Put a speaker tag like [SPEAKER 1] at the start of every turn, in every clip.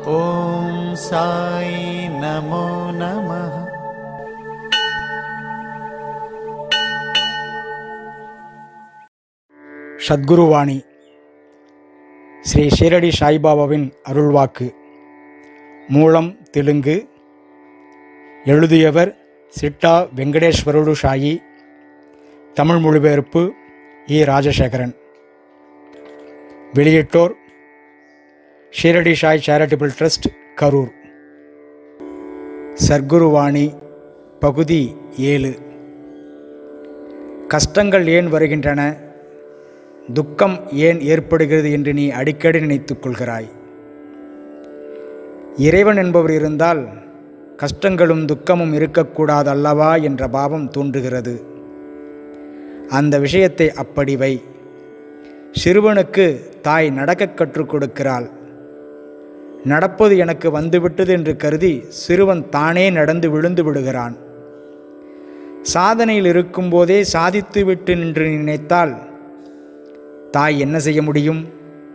[SPEAKER 1] ஓம் சாய் நமோ நமः.
[SPEAKER 2] சத்குருவாணி ஸ்ரீ ஷீரடி சாய்பாபாவின் அருள்வாக்கு. மூலம் தெலுங்கு. எழுதியவர் சிட்டா வெங்கடேஸ்வரடு சாயி. தமிழ் மொழிபெயர்ப்பு இ. ராஜசேகரன். வெளியிட்டோர் ஷீரடி சாய் சேரிட்டபிள் ட்ரஸ்ட், கரூர். சத்குருவாணி பகுதி 7. கஷ்டங்கள் ஏன் வருகின்றன, துக்கம் ஏன் ஏற்படுகிறது என்று நீ அடிக்கடி நினைத்துக் கொள்கிறாய். இறைவன் என்பவர் இருந்தால் கஷ்டங்களும் துக்கமும் இருக்கக்கூடாது அல்லவா என்ற பாவம் தோன்றுகிறது. அந்த விஷயத்தை அப்படி வை. சிறுவனுக்கு தாய் நடக்க கற்றுக் கொடுக்கிறாள். நடப்பது எனக்கு வந்துவிட்டது என்று கருதி சிறுவன் தானே நடந்து விழுந்து விடுகிறான். சாதனையில் இருக்கும்போதே சாதித்துவிட்டு என்று நினைத்தால் தாய் என்ன செய்ய முடியும்?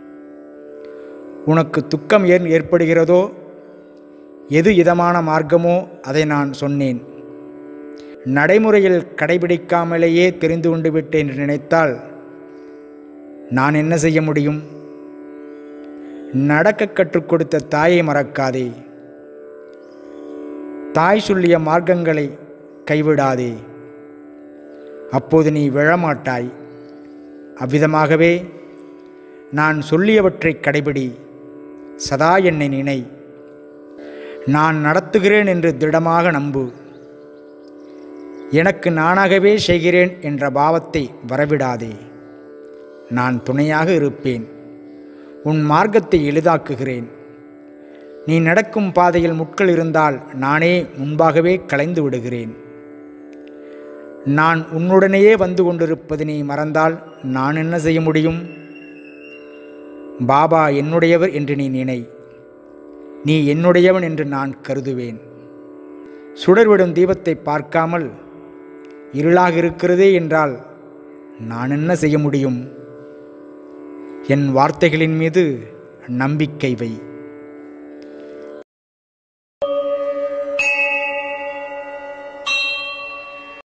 [SPEAKER 2] உனக்கு துக்கம் ஏன் ஏற்படுகிறதோ, எது இதமான மார்க்கமோ அதை நான் சொன்னேன். நடைமுறையில் கடைபிடிக்காமலேயே தெரிந்து கொண்டு விட்டேன் என்று நினைத்தால் நான் என்ன செய்ய முடியும்? நடக்க கற்றுக் கொடுத்த தாயை மறக்காதே. தாய் சொல்லிய மார்க்கங்களை கைவிடாதே. அப்போது நீ விழமாட்டாய். அவ்விதமாகவே நான் சொல்லியவற்றை கடைபிடி. சதா என்னை நினை. நான் நடத்துகிறேன் என்று திடமாக நம்பு. எனக்கு நானாகவே செய்கிறேன் என்ற பாவத்தை வரவிடாதே. நான் துணையாக இருப்பேன். உன் மார்க்கத்தை எளிதாக்குகிறேன். நீ நடக்கும் பாதையில் முட்கள் இருந்தால் நானே முன்பாகவே களைந்து விடுகிறேன். நான் உன்னுடனேயே வந்து கொண்டிருப்பது நீ மறந்தால் நான் என்ன செய்ய முடியும்? பாபா என்னுடையவர் என்று நீ நினை. நீ என்னுடையவன் என்று நான் கருதுவேன். சுடர்விடும் தீபத்தை பார்க்காமல் இருளாக இருக்கிறதே என்றால் நான் என்ன செய்ய முடியும்? என் வார்த்தைகளின் மீது நம்பிக்கை வை.